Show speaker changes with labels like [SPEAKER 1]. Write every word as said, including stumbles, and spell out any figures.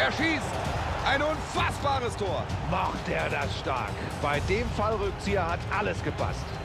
[SPEAKER 1] Er schießt. Ein unfassbares Tor.
[SPEAKER 2] Macht er das stark. Bei dem Fallrückzieher hat alles gepasst.